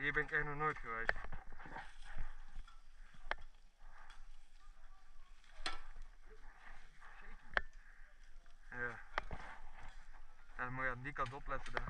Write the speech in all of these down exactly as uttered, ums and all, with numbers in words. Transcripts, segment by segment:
hier ben ik echt nog nooit geweest. Ja. Ja, dan moet je aan die kant opletten daar.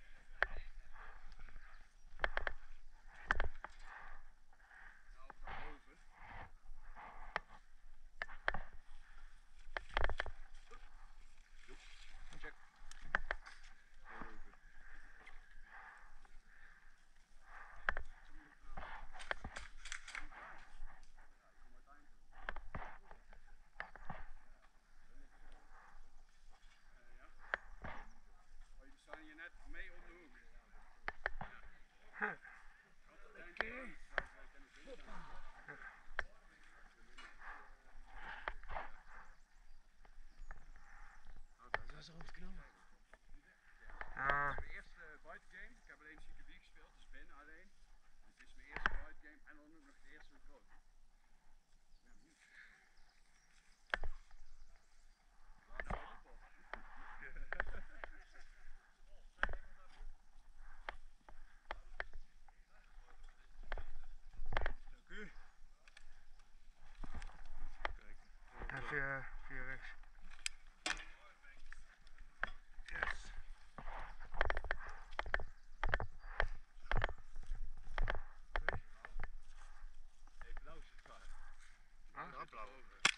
Dat is rond knallen. Ja. Het is mijn eerste bite game. Ik heb alleen C Q B gespeeld, dus binnen alleen. Het is mijn eerste bite game en dan ook nog de eerste met groot. Ja, via, via rechts. Yes. Hey, blauw zit klaar. Ah, Ja, blauw.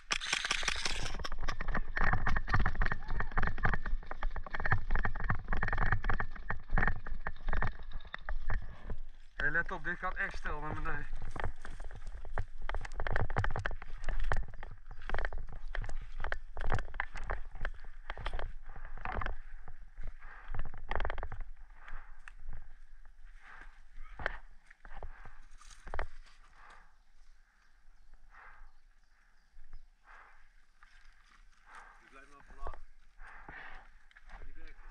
Hey, let op, dit gaat echt stil naar beneden. Blijf maar verlaten. Ga niet werken.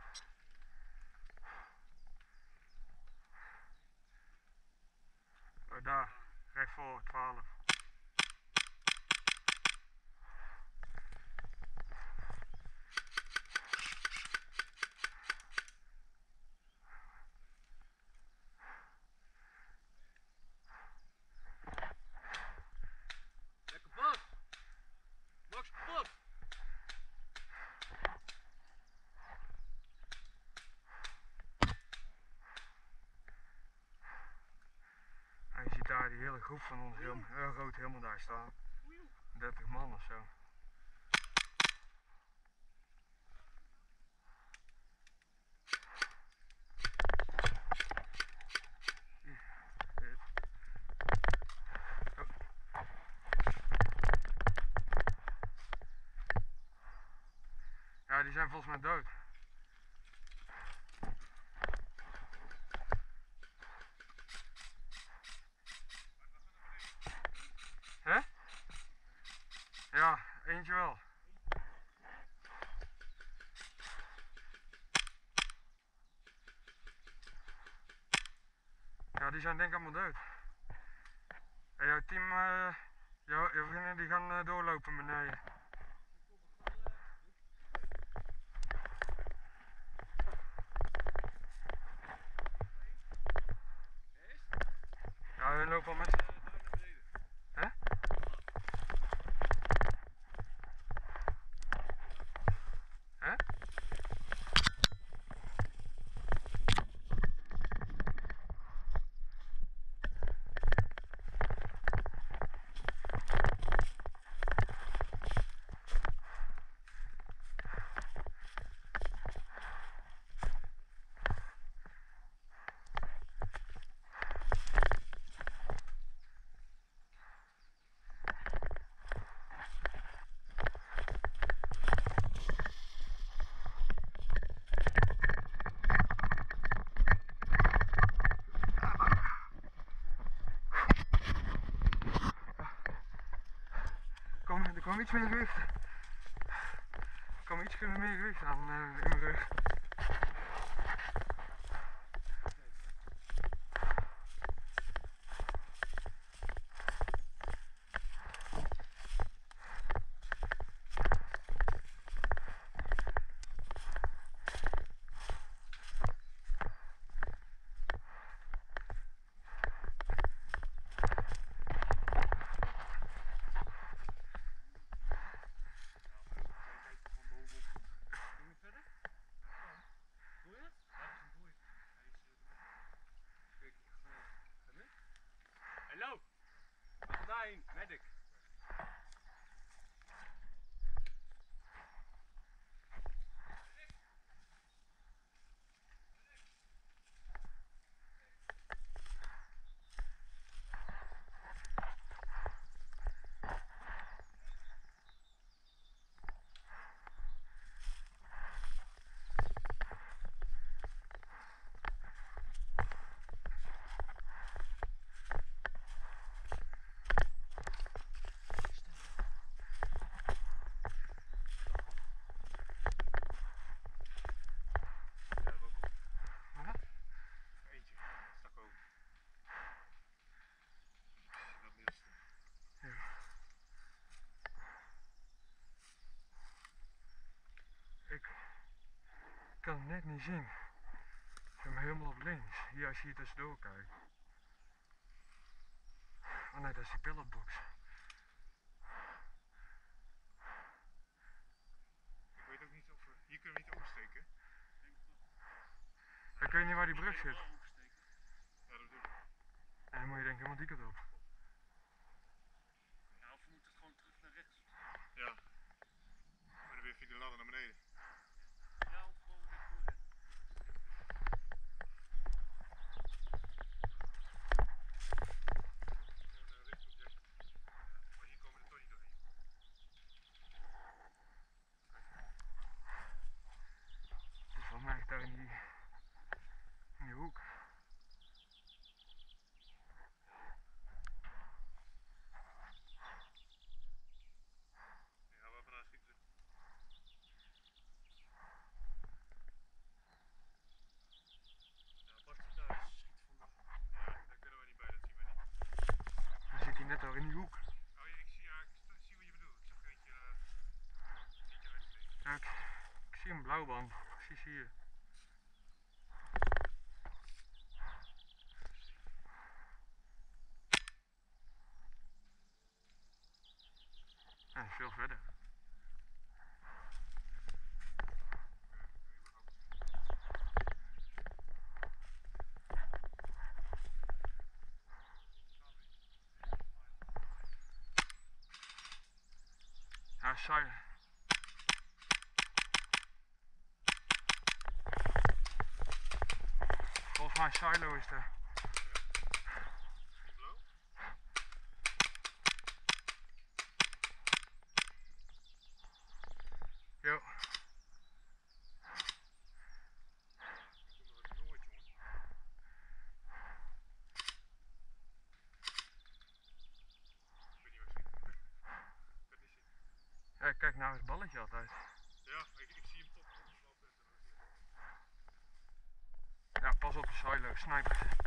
Oh, daar, recht voor, twaalf. Lekker kapot! Max kapot! En je ziet daar die hele groep van ons heel, heel groot helemaal daar staan. dertig man of zo. Ja, die zijn volgens mij dood. Hè? Ja, eentje wel. Ja, die zijn denk ik allemaal dood. En jouw team, uh, jouw, jouw vrienden die gaan uh, doorlopen beneden. Ja, hun lopen al met... Hè? Hè? Kom, er kwam iets meer gewicht. Er kwam iets meer gewicht aan uh, in mijn rug. niet zien. Ik ben helemaal op links. Hier als je hier tussendoor kijkt. Oh nee, dat is die pilletbox. Ik weet ook niet of we... Hier kunnen we niet oversteken. Ik weet niet waar die brug zit. Helemaal oversteken. Ja, dat bedoel ik. En dan moet je denk ik helemaal die kant op. Ja, of we moeten het gewoon terug naar rechts. Ja. Maar dan weer via de ladder naar beneden. Ja, of gewoon rechtdoor rennen. Gewoon uh, richting object. Maar hier komen we er toch niet doorheen. Het is voor mij echt daar in die, in die hoek. Ja, waar vandaan schieten ze? Ja, Bart zit daar, schiet vandaag. Ja, daar kunnen we niet bij, dat zien we niet. Dan zit hij net al in die hoek. Oh ja, ik zie, ja, ik st- zie wat je bedoelt. Ik zag er eentje, uh, eentje uitsteken. Ja, ik, ik zie een blauwband. Precies hier. Ja, veel verder. Ja, saai. Volgens mij silo is er. Die blauw? Jo. Ik kom nog uit Noord, jongen. Ik weet niet waar ik schiet. Ik kan het niet zien. Ja, ik kijk naar het balletje altijd. Ja, ik, ik zie hem top op de balpunten. Ja, pas op de silo, sniper. Uh,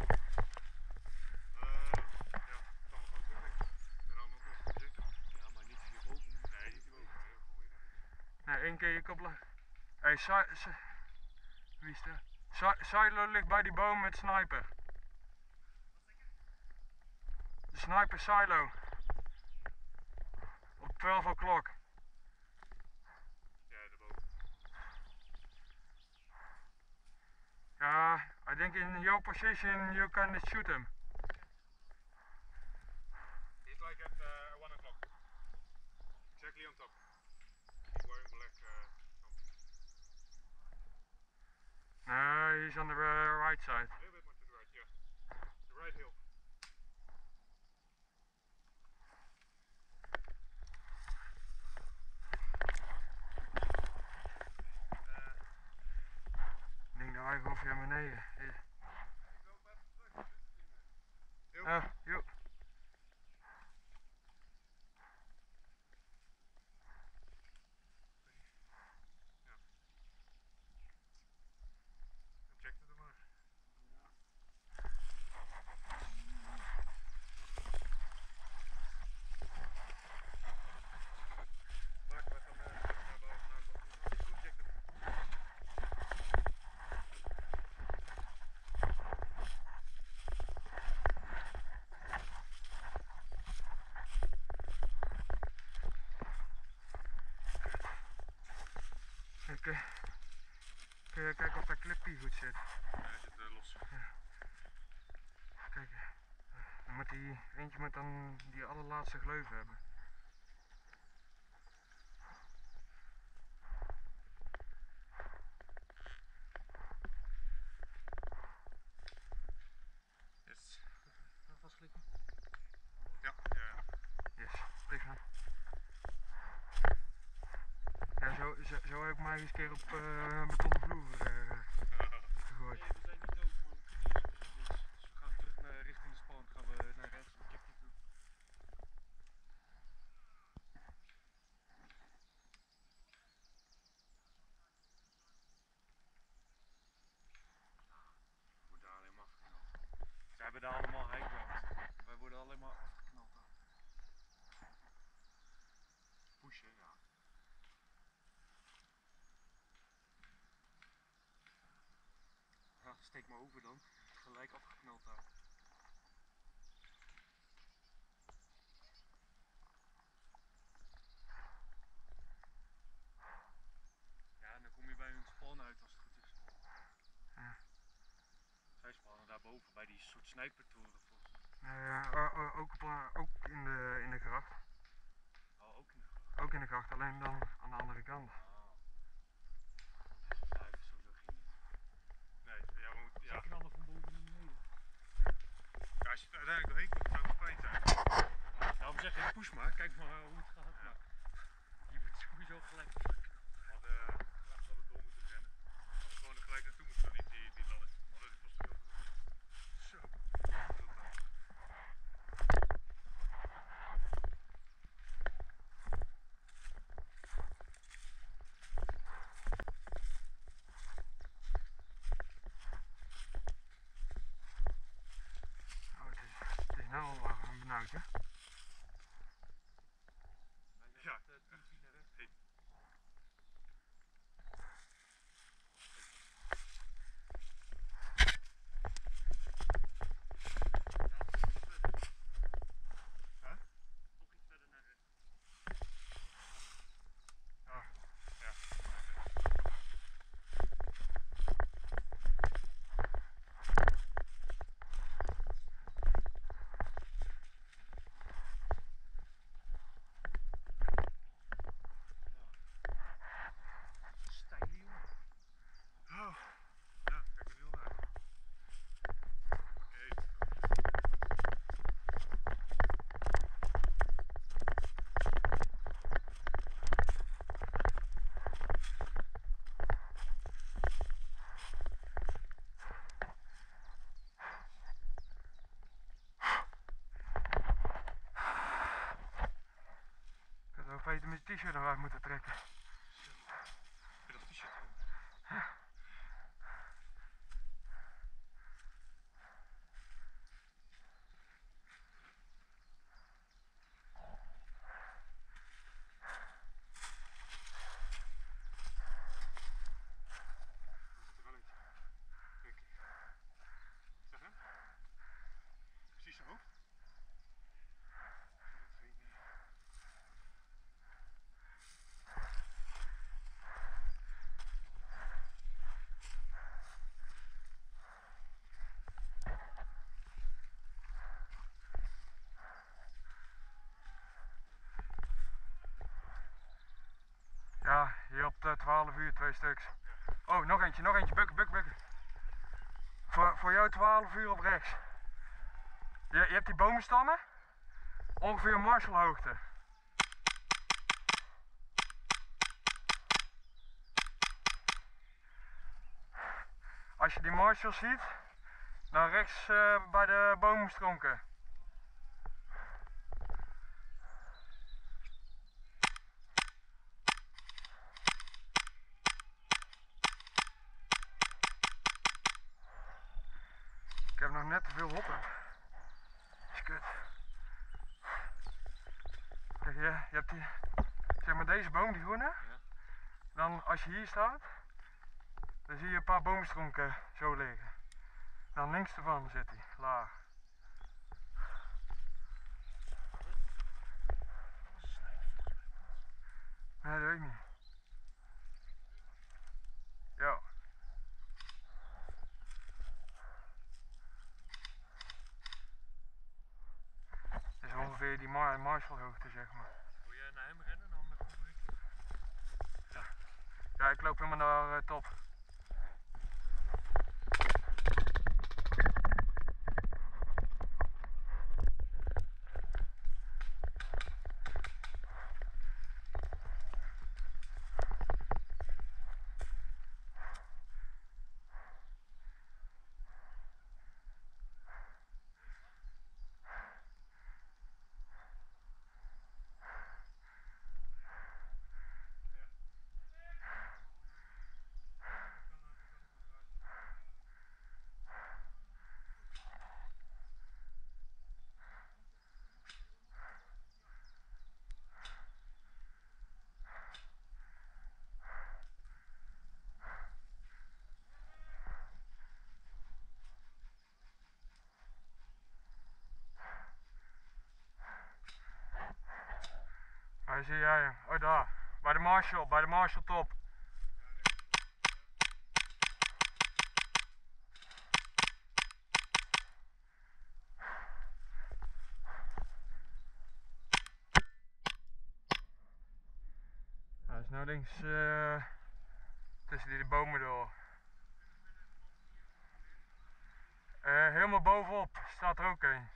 ja, kan we gewoon terugleggen. En dan ook nog zitten. Ja, maar niet hierboven. Nee, niet hierboven. Nee, gewoon weer naar rechts. Nee, één keer je kop leg. Hé, hey, si si wie is er? Si silo ligt bij die boom met sniper. De sniper silo. Op twaalf o'clock. Ja, daarboven. Ja, I think in your position you can shoot him. He's like at uh, one o'clock. Exactly on top. He's wearing black uh, something. No, he's on the uh, right side. A little bit more to the right, yeah. The right hill. Uh, Ik denk dat hij gewoon via beneden. Hier. ik loop even terug. Heel Oh, joh. Check het er maar. Maak wat dan uh, naar boven, naar boven. Goed checken. Kijk, uh, kun je kijken of dat clipje goed zit? Ja, hij zit uh, los. Kijk, uh, dan moet die, eentje moet dan die allerlaatste gleuf hebben. Yes. Nog vastklikken. Ja, ja, ja. Yes, prima. Ja, zo, zo, zo heb ik mij eens een keer op uh, betonnen vloer uh, gegooid. Nee, we zijn niet dood, maar we kunnen hier sowieso niks. Dus we gaan terug naar, richting de spawn. Gaan we naar rechts objectief doen. We worden daar alleen maar afgeknald. Zij hebben daar allemaal high ground. Wij worden alleen maar afgeknald. Pushen, ja. steek maar over dan. Gelijk afgeknald daar. Ja, en dan kom je bij hun span uit als het goed is. Ja. Zij spannen daarboven bij die soort snijpertoren volgens mij. Ja, o- o- ook, op, eh, ook in de, in de gracht. Oh, ook in de gracht. Ook in de gracht, alleen dan aan de andere kant. Oh. Ja, dat is sowieso geen nut. Nee, ja, we moeten, ja. Ja. Knallen van boven naar beneden. Ja, als je er uiteindelijk doorheen komt, zou het fijn zijn. Daarom zeg ik push maar, kijk maar hoe het gaat. Maar je wordt sowieso gelijk afgeknald. We hadden graag wel door moeten rennen. We hadden gewoon er gelijk naartoe moeten gaan, niet die, die ladder. Maar dat kost veel te doen. Zo. Veel tijd. Oh, het is, het is nou al warm, benauwd hè? Ja. Hey. Huh? Nog iets verder naar rechts. Ah, ja. Steile jongen. Oh. Ja, kijk er heel naar uit. Oké. Ik had ook beter mijn t-shirt nog uit moeten trekken. Heb je dat t-shirt aan? Er zit er wel eentje. Denk ik. Zeg hem? Precies zijn hoofd? Dat geen... eh, Ja, hier op de twaalf uur twee stuks. Oh, nog eentje, nog eentje, bukken, bukken, bukken. Voor, voor jou twaalf uur op rechts. Je, je hebt die boomstammen, ongeveer Marshallhoogte. Als je die Marshall ziet, dan rechts uh, bij de boomstronken. Ik heb nog net te veel hoppen. Is kut. Kijk, je, je hebt die, zeg maar deze boom, die groene. Ja. Dan als je hier staat, dan zie je een paar boomstronken zo liggen. Dan links ervan zit hij, laag. Nee, dat weet ik niet. Ja. Dat is ongeveer die Mar Marshallhoogte, zeg maar. Wil jij naar hem rennen dan met een Ja, ik loop helemaal naar uh, top. zie jij hem. Oh, daar. Bij de Marshall, bij de Marshall top. Hij is nou links uh, tussen die de bomen door. Uh, helemaal bovenop staat er ook een.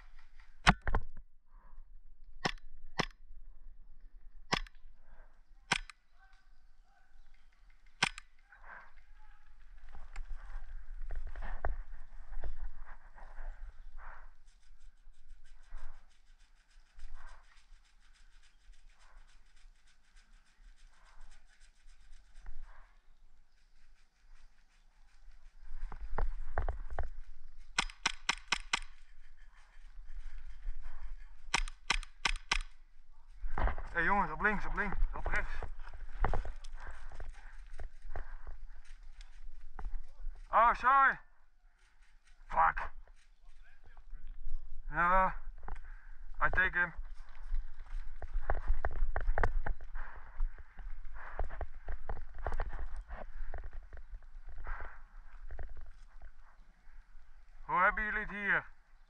Hé hey jongens, op links, op links, op rechts. Oh, sorry. Fuck. No, I take him. Hoe hebben jullie het hier?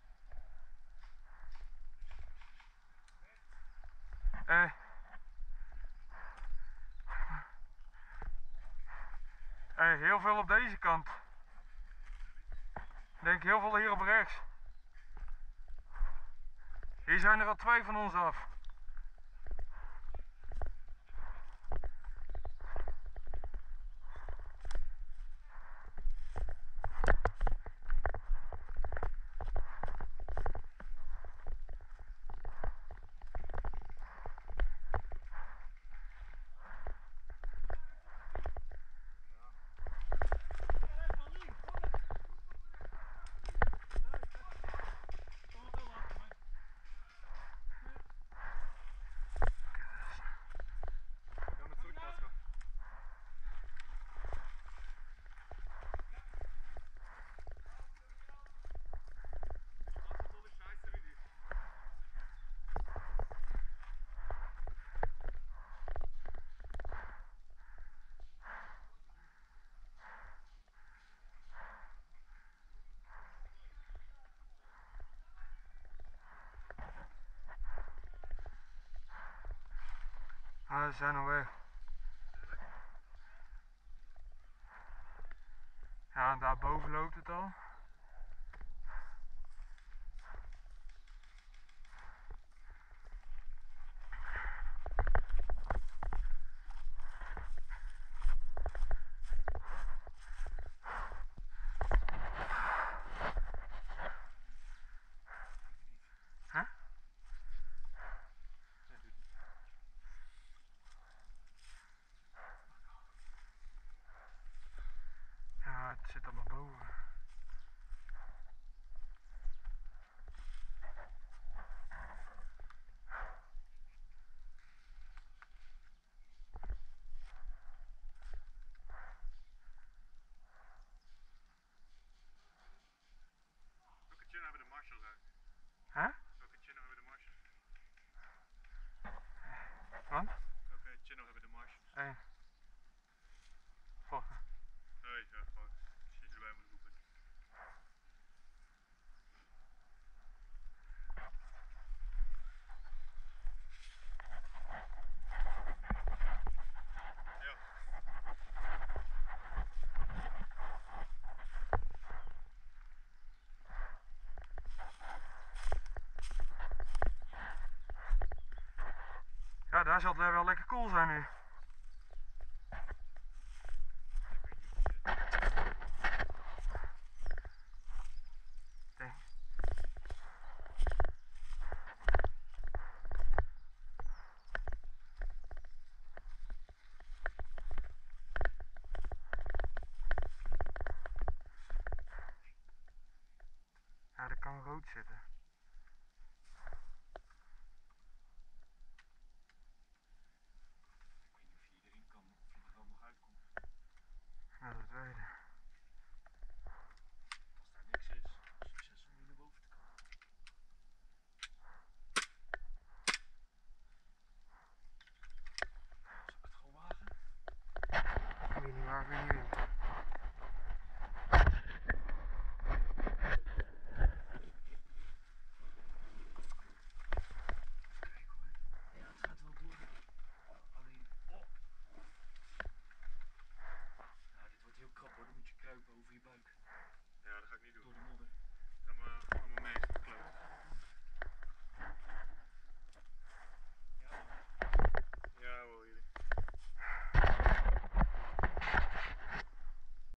Eh. Hey, heel veel op deze kant. Ik denk heel veel hier op rechts. Hier zijn er al twee van ons af. Ah, ze zijn al weg. Ja, en daarboven loopt het al. Huh? Ja, het zit allemaal boven. Welke channel hebben de Marshalls uit? Huh? Welke channel hebben de Marshalls? Wat? Welke channel hebben de Marshalls? Eén. Goh. Nee, ja, gewoon. Als je erbij moet roepen. Ja. Ja, daar zal het wel lekker cool zijn nu. Denk. Ja, dat kan rood zitten.